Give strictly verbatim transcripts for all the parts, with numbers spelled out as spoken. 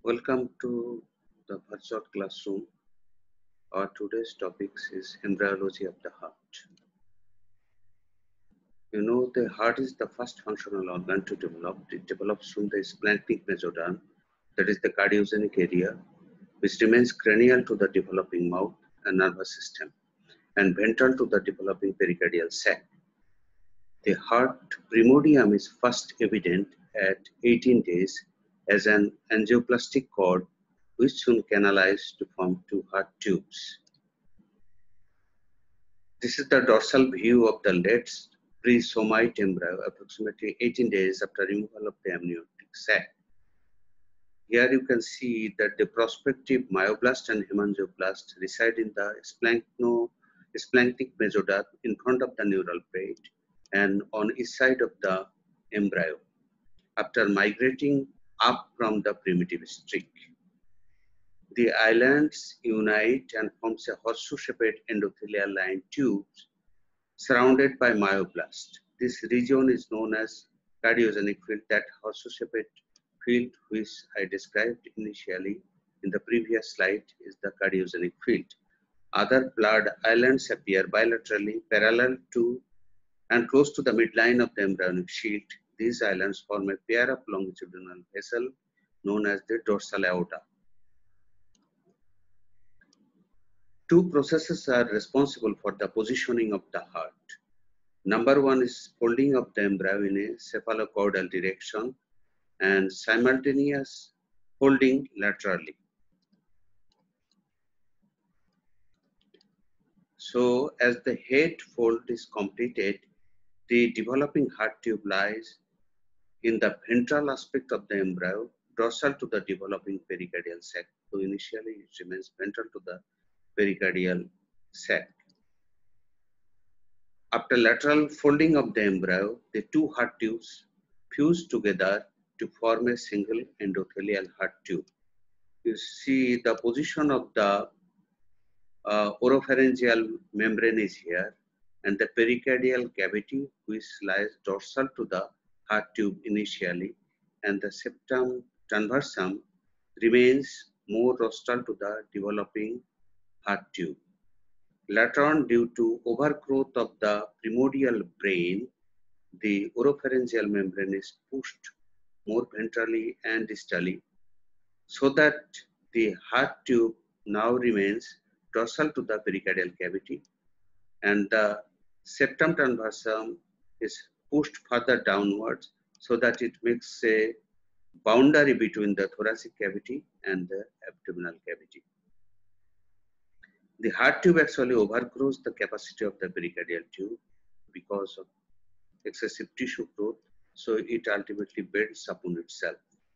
Welcome to the virtual classroom. Our today's topic is embryology of the heart. You know, the heart is the first functional organ to develop. It develops from the splanchnic mesoderm, that is the cardiogenic area, which remains cranial to the developing mouth and nervous system, and ventral to the developing pericardial sac. The heart primordium is first evident at eighteen days as an angioplastic cord which soon canalized to form two heart tubes. This is the dorsal view of the late pre-somite embryo approximately eighteen days after removal of the amniotic sac. Here you can see that the prospective myoblast and hemangioblast reside in the splanchno, splanchnic mesoderm in front of the neural plate and on each side of the embryo after migrating up from the primitive streak. The islands unite and forms a horseshoe-shaped endothelial line tubes surrounded by myoblast. This region is known as cardiogenic field, that horseshoe-shaped field which I described initially in the previous slide is the cardiogenic field. Other blood islands appear bilaterally parallel to and close to the midline of the embryonic shield. These islands form a pair of longitudinal vessels known as the dorsal aorta. Two processes are responsible for the positioning of the heart. Number one is folding of the embryo in a cephalocaudal direction and simultaneous folding laterally. So as the head fold is completed, the developing heart tube lies in the ventral aspect of the embryo, dorsal to the developing pericardial sac. So initially it remains ventral to the pericardial sac. After lateral folding of the embryo, the two heart tubes fuse together to form a single endothelial heart tube. You see the position of the uh, oropharyngeal membrane is here, and the pericardial cavity which lies dorsal to the heart tube initially, and the septum transversum remains more rostral to the developing heart tube. Later on, due to overgrowth of the primordial brain, the oropharyngeal membrane is pushed more ventrally and distally, so that the heart tube now remains dorsal to the pericardial cavity, and the septum transversum is pushed further downwards so that it makes a boundary between the thoracic cavity and the abdominal cavity. The heart tube actually overgrows the capacity of the pericardial tube because of excessive tissue growth, so it ultimately bends upon itself.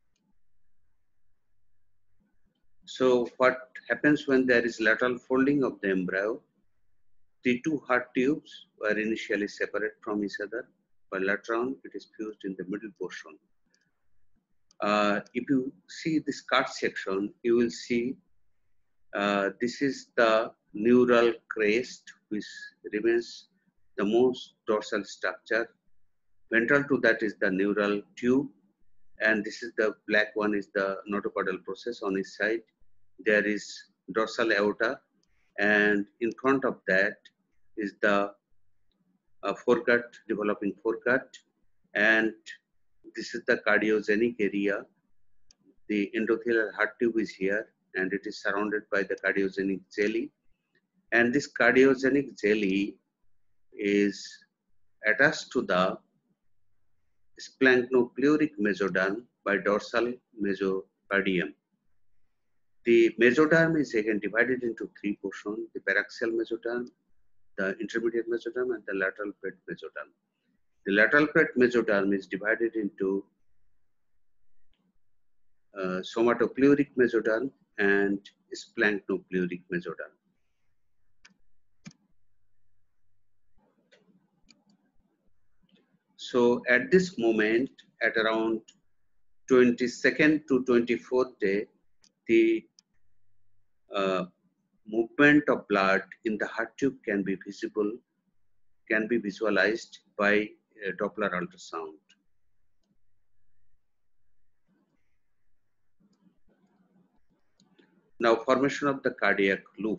So what happens when there is lateral folding of the embryo? The two heart tubes were initially separate from each other, but later on it is fused in the middle portion. Uh, if you see this cut section, you will see uh, this is the neural crest, which remains the most dorsal structure. Ventral to that is the neural tube, and this is the black one is the notochordal process on its side. There is dorsal aorta, and in front of that is the uh, foregut, developing foregut, and this is the cardiogenic area. The endothelial heart tube is here, and it is surrounded by the cardiogenic jelly, and this cardiogenic jelly is attached to the splanchnopleuric mesoderm by dorsal mesocardium. The mesoderm is again divided into three portions: the paraxial mesoderm, the intermediate mesoderm, and the lateral plate mesoderm. The lateral plate mesoderm is divided into uh, somatopleuric mesoderm and splanchnopleuric mesoderm. So at this moment, at around twenty-second to twenty-fourth day, the uh, movement of blood in the heart tube can be visible, can be visualized by uh, Doppler ultrasound. Now, formation of the cardiac loop.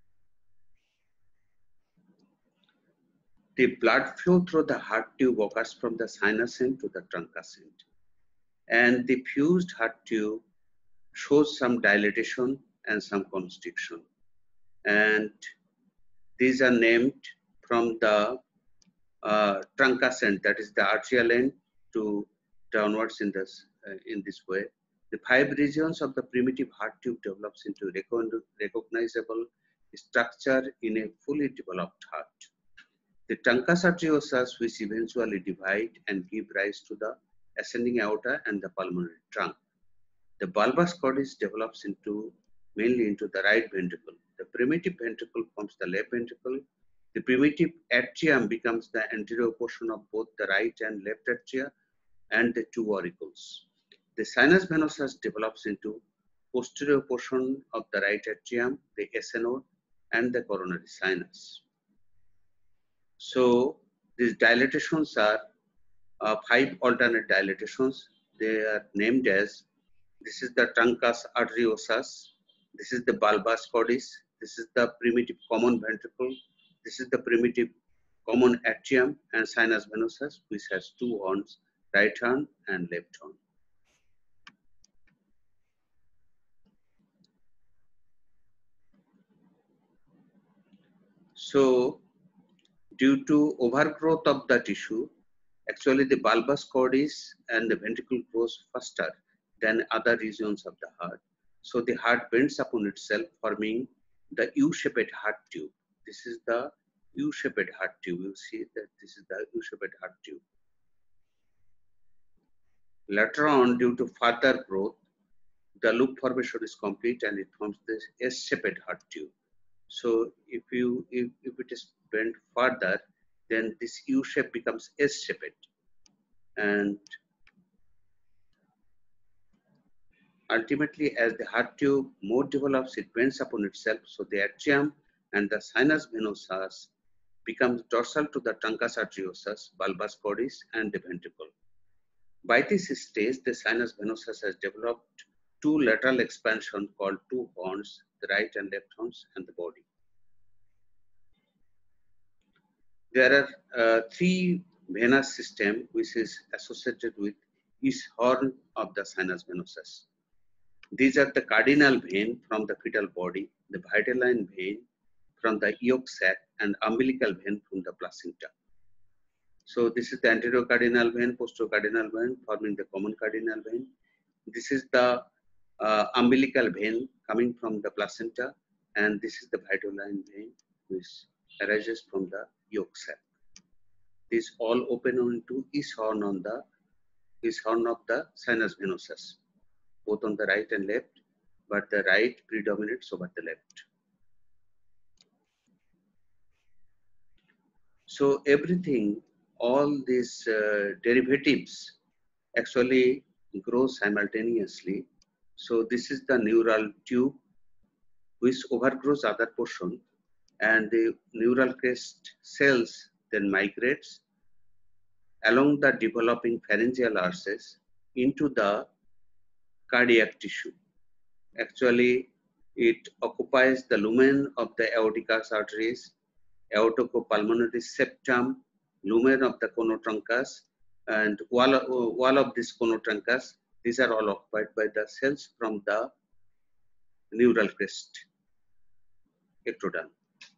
The blood flow through the heart tube occurs from the sinus end to the truncus end. And the fused heart tube shows some dilatation and some constriction. And these are named from the uh, truncus end, that is the atrial end, to downwards in this, uh, in this way. The five regions of the primitive heart tube develops into recognizable structure in a fully developed heart. The truncus arteriosus, which eventually divide and give rise to the ascending aorta and the pulmonary trunk. The bulbous cordis develops into mainly into the right ventricle. The primitive ventricle forms the left ventricle. The primitive atrium becomes the anterior portion of both the right and left atria and the two auricles. The sinus venosus develops into posterior portion of the right atrium, the S N and the coronary sinus. So these dilatations are uh, five alternate dilatations. They are named as, this is the truncus arteriosus, this is the bulbous cordis, this is the primitive common ventricle, this is the primitive common atrium, and sinus venosus, which has two horns, right horn and left horn. So due to overgrowth of the tissue, actually the bulbous cordis and the ventricle grows faster than other regions of the heart. So the heart bends upon itself, forming the U-shaped heart tube. This is the U-shaped heart tube. You see that this is the U-shaped heart tube. Later on, due to further growth, the loop formation is complete and it forms this S-shaped heart tube. So if you if, if it is bent further, then this U shape becomes S-shaped, and ultimately, as the heart tube more develops, it bends upon itself. So the atrium and the sinus venosus becomes dorsal to the truncus arteriosus, bulbous cordis, and the ventricle. By this stage, the sinus venosus has developed two lateral expansion called two horns, the right and left horns, and the body. There are uh, three venous system which is associated with each horn of the sinus venosus. These are the cardinal vein from the fetal body, the vitelline vein from the yolk sac, and umbilical vein from the placenta. So this is the anterior cardinal vein, posterior cardinal vein forming the common cardinal vein. This is the uh, umbilical vein coming from the placenta, and this is the vitelline vein which arises from the yolk sac. These all open onto each horn on the each horn of the sinus venosus, both on the right and left, but the right predominates over the left. So everything, all these uh, derivatives actually grow simultaneously. So this is the neural tube which overgrows other portion, and the neural crest cells then migrates along the developing pharyngeal arches into the cardiac tissue. Actually, it occupies the lumen of the aortic arteries, aortopulmonary septum, lumen of the conotruncus, and wall, uh, wall of this conotruncus. These are all occupied by the cells from the neural crest, ectoderm.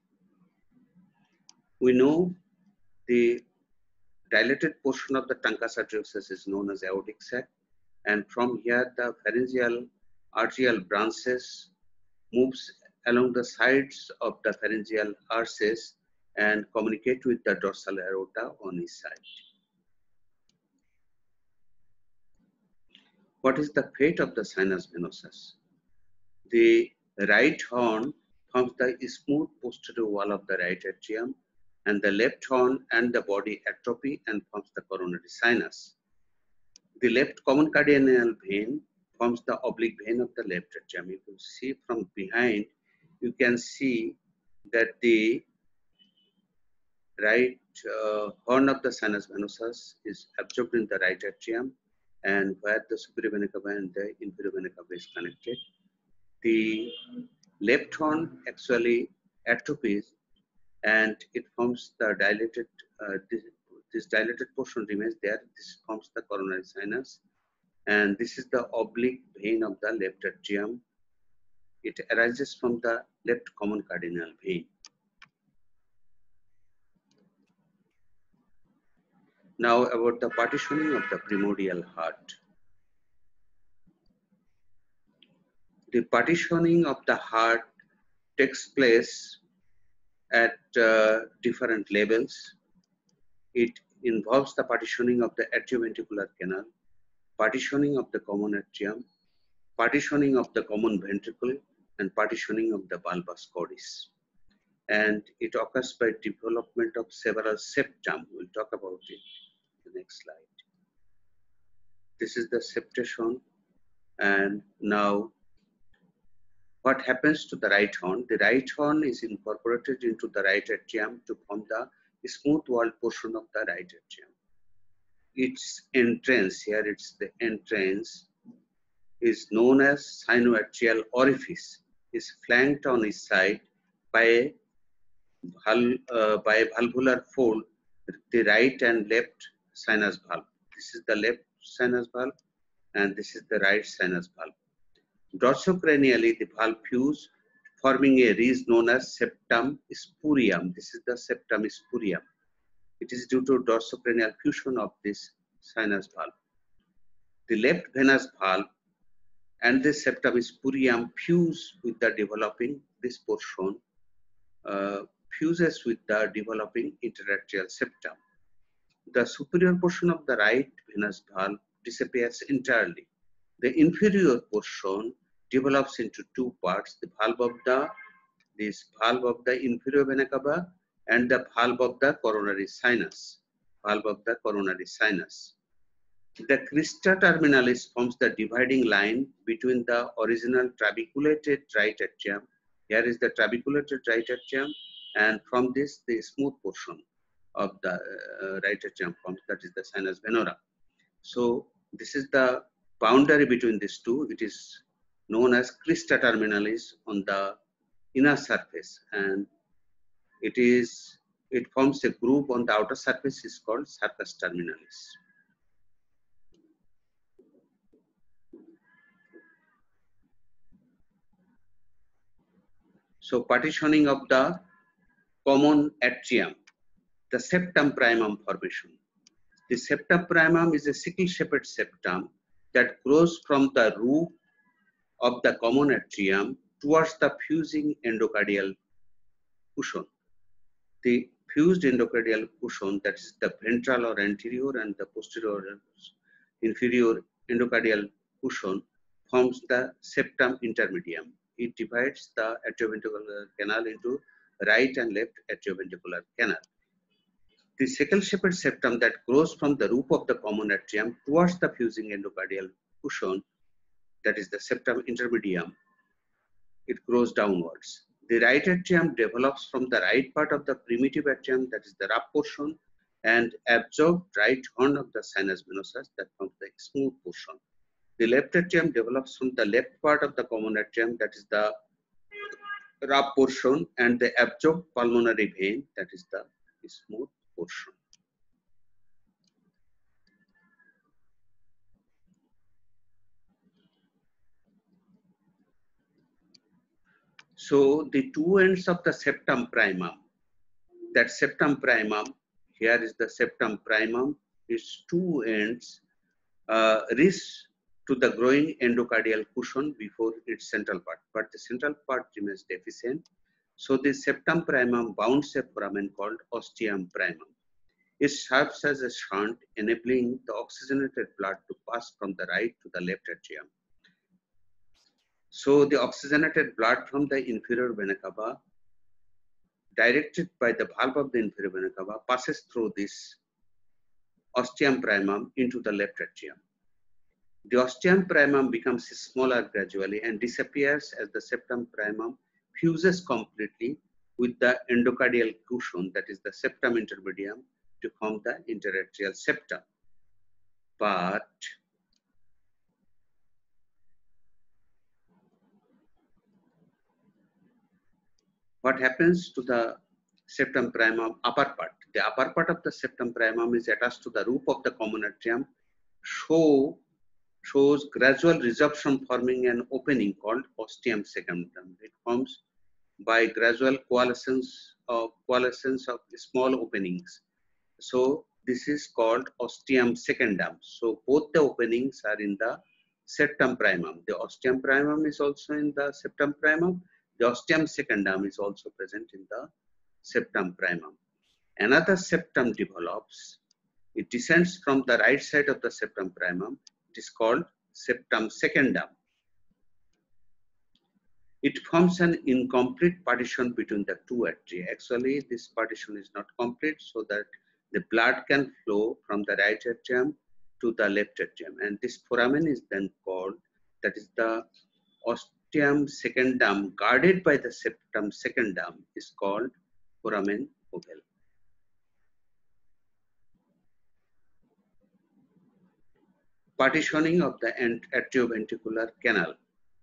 We know the dilated portion of the truncus arteriosus is known as aortic sac, and from here the pharyngeal arterial branches moves along the sides of the pharyngeal arches and communicate with the dorsal aorta on each side. What is the fate of the sinus venosus? The right horn forms the smooth posterior wall of the right atrium, and the left horn and the body atrophy and forms the coronary sinus. The left common cardinal vein forms the oblique vein of the left atrium. If you see from behind, you can see that the right uh, horn of the sinus venosus is absorbed in the right atrium, and where the superior vena cava and the inferior vena cava is connected. The left horn actually atrophies and it forms the dilated, uh, this, this dilated portion remains there. This forms the coronary sinus, and this is the oblique vein of the left atrium. It arises from the left common cardinal vein. Now about the partitioning of the primordial heart. The partitioning of the heart takes place at uh, different levels. It involves the partitioning of the atrioventricular canal, partitioning of the common atrium, partitioning of the common ventricle, and partitioning of the bulbus cordis. And it occurs by development of several septum. We'll talk about it in the next slide. This is the septation, and now what happens to the right horn? The right horn is incorporated into the right atrium to form the smooth walled portion of the right atrium. Its entrance, here it's the entrance, is known as sinoatrial orifice, is flanked on its side by a, uh, by a valvular fold, the right and left sinus valve. This is the left sinus valve and this is the right sinus valve. Dorsocranially, the valve fuse, forming a ridge known as septum spurium. This is the septum spurium. It is due to dorsocranial fusion of this sinus valve. The left venous valve and the septum spurium fuse with the developing, this portion uh, fuses with the developing interatrial septum. The superior portion of the right venous valve disappears entirely. The inferior portion develops into two parts, the valve of the, this valve of the inferior vena cava and the valve of the coronary sinus, valve of the coronary sinus. The crista terminalis forms the dividing line between the original trabeculated right atrium. Here is the trabeculated right atrium, and from this the smooth portion of the uh, right atrium forms, that is the sinus venora. So this is the boundary between these two. It is known as crista terminalis on the inner surface, and it is it forms a groove on the outer surface is called surface terminalis. So partitioning of the common atrium, the septum primum formation. The septum primum is a sickle-shaped septum that grows from the roof of the common atrium towards the fusing endocardial cushion. The fused endocardial cushion, that is the ventral or anterior and the posterior or inferior endocardial cushion, forms the septum intermedium. It divides the atrioventricular canal into right and left atrioventricular canal. The sickle-shaped septum that grows from the roof of the common atrium towards the fusing endocardial cushion, that is the septum intermedium, it grows downwards. The right atrium develops from the right part of the primitive atrium, that is the rough portion, and absorbed right horn of the sinus venosus, that forms the smooth portion. The left atrium develops from the left part of the common atrium, that is the rough portion, and the absorbed pulmonary vein, that is the smooth portion. So the two ends of the septum primum, that septum primum, here is the septum primum, its two ends uh, reach to the growing endocardial cushion before its central part, but the central part remains deficient. So the septum primum bounds a foramen called ostium primum. It serves as a shunt, enabling the oxygenated blood to pass from the right to the left atrium. So the oxygenated blood from the inferior vena cava, directed by the valve of the inferior vena cava, passes through this ostium primum into the left atrium. The ostium primum becomes smaller gradually and disappears as the septum primum fuses completely with the endocardial cushion, that is the septum intermedium, to form the interatrial septum. But what happens to the septum primum upper part? The upper part of the septum primum is attached to the roof of the common atrium, show, shows gradual resorption forming an opening called ostium secundum. It forms by gradual coalescence of, coalescence of small openings. So this is called ostium secundum. So both the openings are in the septum primum. The ostium primum is also in the septum primum. The ostium secundum is also present in the septum primum. Another septum develops. It descends from the right side of the septum primum. It is called septum secundum. It forms an incomplete partition between the two atria. Actually, this partition is not complete, so that the blood can flow from the right atrium to the left atrium. And this foramen is then called, that is the ostium secundum guarded by the septum secundum is called foramen ovale. Partitioning of the atrioventricular canal.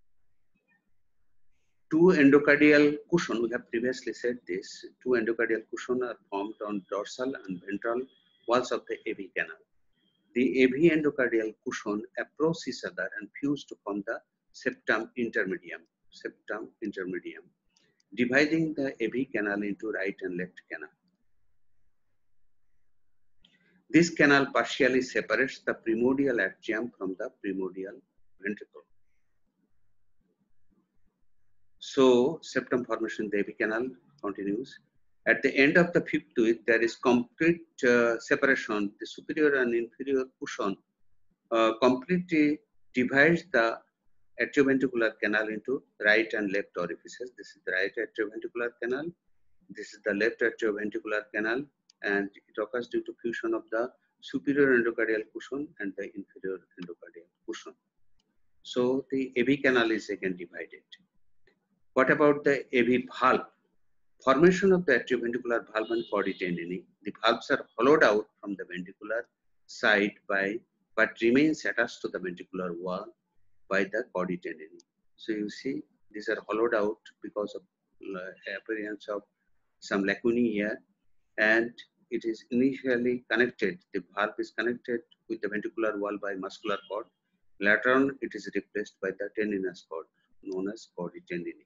Two endocardial cushion, we have previously said this, two endocardial cushion are formed on dorsal and ventral walls of the A V canal. The A V endocardial cushion approach each other and fuse to form the septum intermedium, septum intermedium, dividing the A V canal into right and left canal. This canal partially separates the primordial atrium from the primordial ventricle. So septum formation in the A V canal continues. At the end of the fifth week, there is complete uh, separation. The superior and inferior cushion uh, completely divides the atrioventricular canal into right and left orifices. This is the right atrioventricular canal. This is the left atrioventricular canal, and it occurs due to fusion of the superior endocardial cushion and the inferior endocardial cushion. So the A V canal is again divided. What about the A V valve? Formation of the atrioventricular valve and chordae tendineae. The valves are hollowed out from the ventricular side by, but remains attached to the ventricular wall by the chordae tendineae. So you see, these are hollowed out because of uh, appearance of some lacunae here, and it is initially connected. The valve is connected with the ventricular wall by muscular cord. Later on, it is replaced by the tendinous cord, known as chordae tendineae.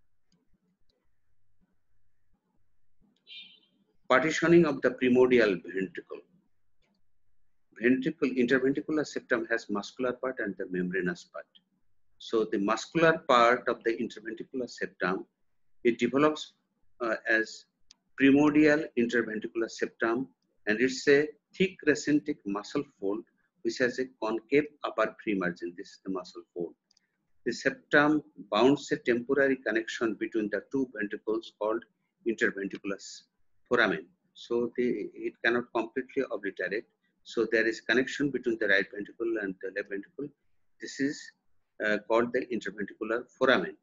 Partitioning of the primordial ventricle. Ventricle, interventricular septum has muscular part and the membranous part. So the muscular part of the interventricular septum, it develops uh, as primordial interventricular septum, and it's a thick recentric muscle fold which has a concave upper free margin. This is the muscle fold. The septum bounds a temporary connection between the two ventricles called interventricular foramen. So the, it cannot completely obliterate. So there is connection between the right ventricle and the left ventricle. This is uh, called the interventricular foramen.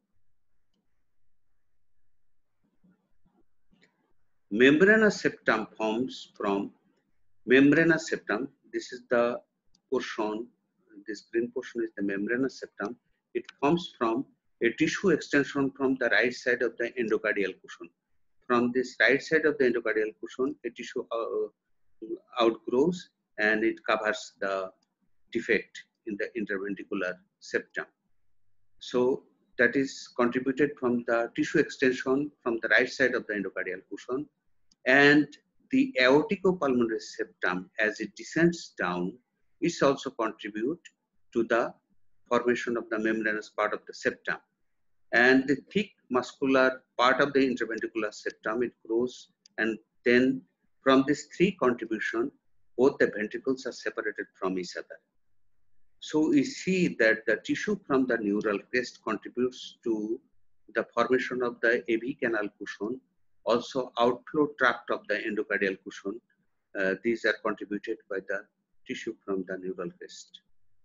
Membranous septum forms from membranous septum. This is the portion, this green portion is the membranous septum. It forms from a tissue extension from the right side of the endocardial cushion. From this right side of the endocardial cushion, a tissue uh, outgrows and it covers the defect in the interventricular septum. So that is contributed from the tissue extension from the right side of the endocardial cushion, and the aorticopulmonary septum, as it descends down, is also contribute to the formation of the membranous part of the septum. And the thick muscular part of the interventricular septum, it grows, and then from this three contribution, both the ventricles are separated from each other. So we see that the tissue from the neural crest contributes to the formation of the A V canal cushion. Also outflow tract of the endocardial cushion. Uh, these are contributed by the tissue from the neural crest.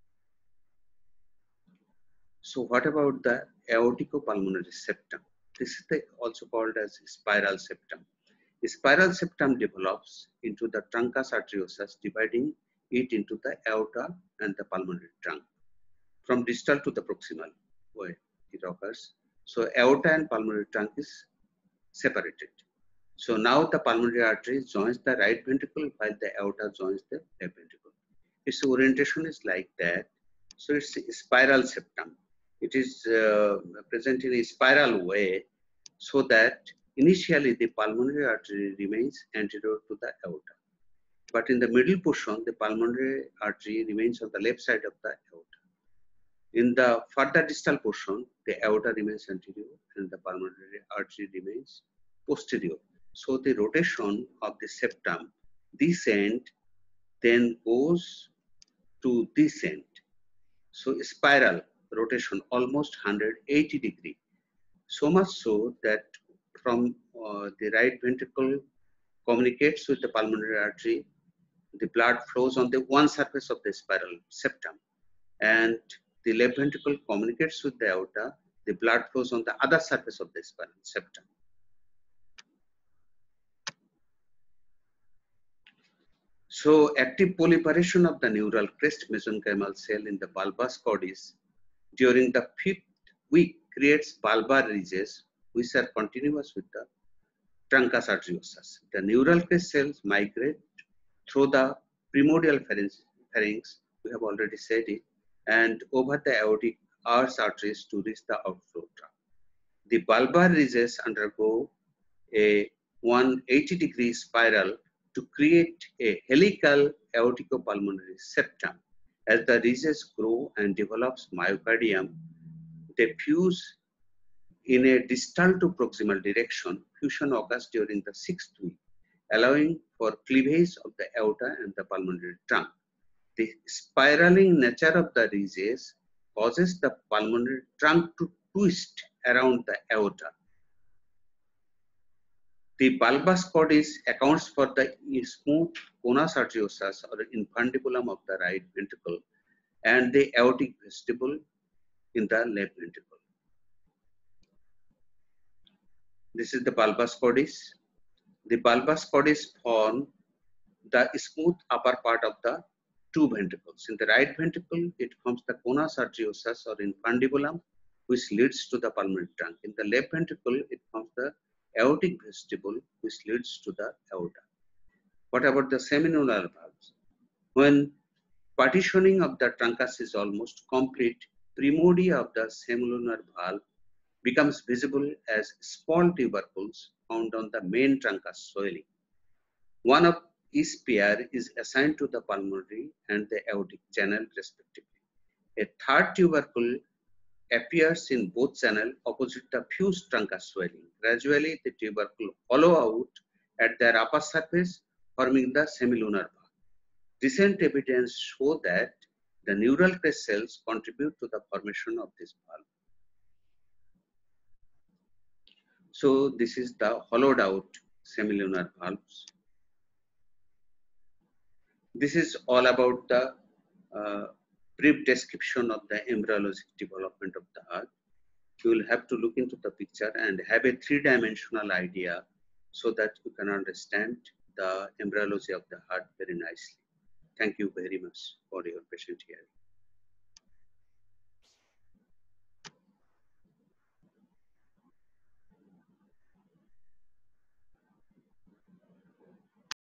So what about the aorticopulmonary septum? This is the, also called as spiral septum. The spiral septum develops into the truncus arteriosus, dividing it into the aorta and the pulmonary trunk from distal to the proximal where it occurs. So aorta and pulmonary trunk is separated. So now the pulmonary artery joins the right ventricle while the aorta joins the left ventricle. Its orientation is like that. So it's a spiral septum. It is uh, present in a spiral way, so that initially the pulmonary artery remains anterior to the aorta. But in the middle portion, the pulmonary artery remains on the left side of the aorta. In the further distal portion, the aorta remains anterior and the pulmonary artery remains posterior. So the rotation of the septum, this end then goes to this end. So spiral rotation almost one hundred eighty degree. So much so that from uh, the right ventricle communicates with the pulmonary artery, the blood flows on the one surface of the spiral septum, and the left ventricle communicates with the aorta, the blood flows on the other surface of the spiral septum. So active proliferation of the neural crest mesenchymal cell in the bulbous cordis during the fifth week creates bulbar ridges which are continuous with the truncus arteriosus. The neural crest cells migrate through the primordial pharynx, pharynx, we have already said it, and over the aortic arch arteries to reach the outflow tract. The bulbar ridges undergo a one hundred eighty degree spiral to create a helical aorticopulmonary septum. As the ridges grow and develops myocardium, they fuse in a distal to proximal direction. Fusion occurs during the sixth week, allowing for cleavage of the aorta and the pulmonary trunk. The spiraling nature of the ridges causes the pulmonary trunk to twist around the aorta. The bulbous cordis accounts for the smooth conus arteriosus or infundibulum of the right ventricle and the aortic vestibule in the left ventricle. This is the bulbous cordis. The bulbous cordis form the smooth upper part of the two ventricles. In the right ventricle, it forms the conus arteriosus or infundibulum, which leads to the pulmonary trunk. In the left ventricle, it forms the aortic vestibule, which leads to the aorta. What about the semilunar valves? When partitioning of the truncus is almost complete, primordia of the semilunar valve becomes visible as small tubercles found on the main truncus swelling. One of each pair is assigned to the pulmonary and the aortic channel respectively. A third tubercle appears in both channels opposite the fused truncus swelling. Gradually, the tubercle hollow out at their upper surface, forming the semilunar valve. Recent evidence show that the neural crest cells contribute to the formation of this valve. So this is the hollowed out semilunar valves. This is all about the uh, brief description of the embryologic development of the heart. You will have to look into the picture and have a three-dimensional idea so that you can understand the embryology of the heart very nicely. Thank you very much for your patient hearing.